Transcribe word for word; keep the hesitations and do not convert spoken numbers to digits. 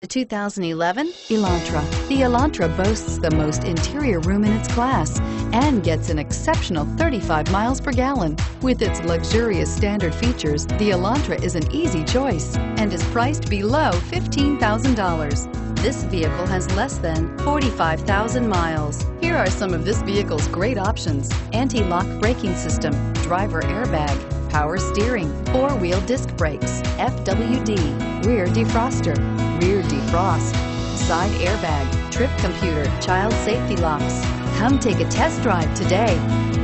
The two thousand eleven Elantra. The Elantra boasts the most interior room in its class and gets an exceptional thirty-five miles per gallon. With its luxurious standard features, the Elantra is an easy choice and is priced below fifteen thousand dollars. This vehicle has less than forty-five thousand miles. Here are some of this vehicle's great options: anti-lock braking system, driver airbag, power steering, four-wheel disc brakes, F W D, rear defroster, rear defrost, side airbag, trip computer, child safety locks. Come take a test drive today.